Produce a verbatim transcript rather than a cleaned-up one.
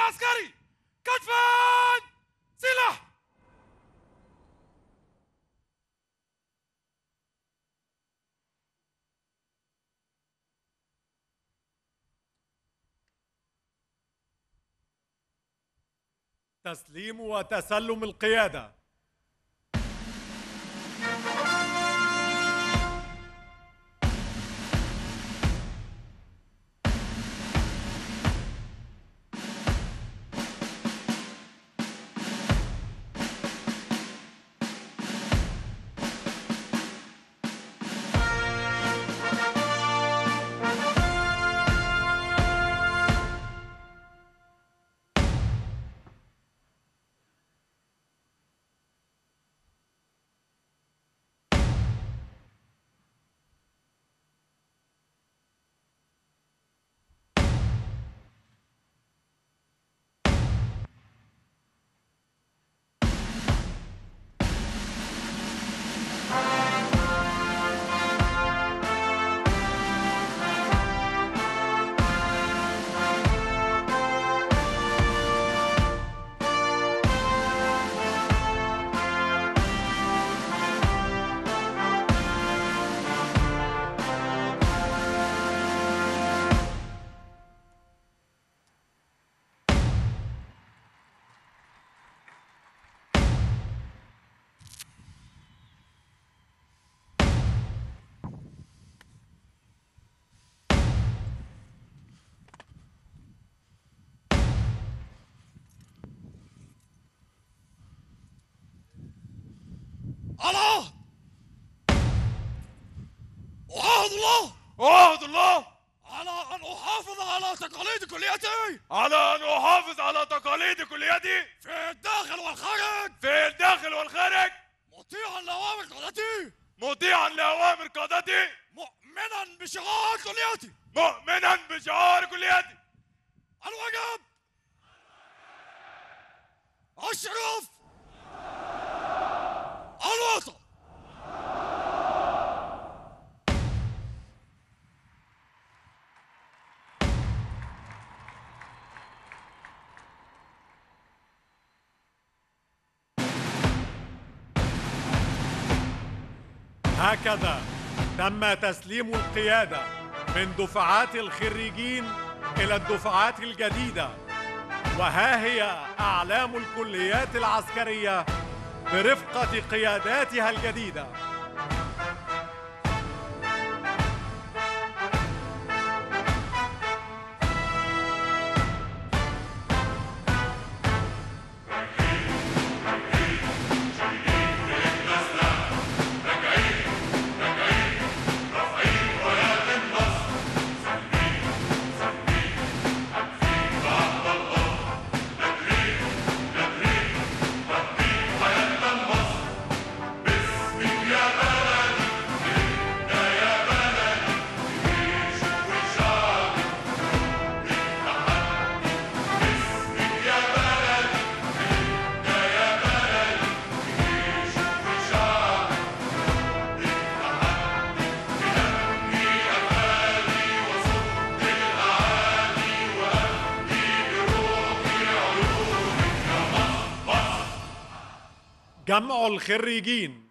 العسكري كتفا سلاح. تسليم وتسلم القيادة. الله أعاهد الله أعاهد الله على أن أحافظ على تقاليد كليتي على أن أحافظ على تقاليد كليتي في الداخل والخارج في الداخل والخارج مطيعا لأوامر قادتي مطيعا لأوامر قادتي مؤمنا بشعار كليتي مؤمنا بشعار كليتي. الواجب الشرف الوطن. هكذا تم تسليم القيادة من دفعات الخريجين إلى الدفعات الجديدة، وها هي أعلام الكليات العسكرية برفقة قياداتها الجديدة. جمع الخريجين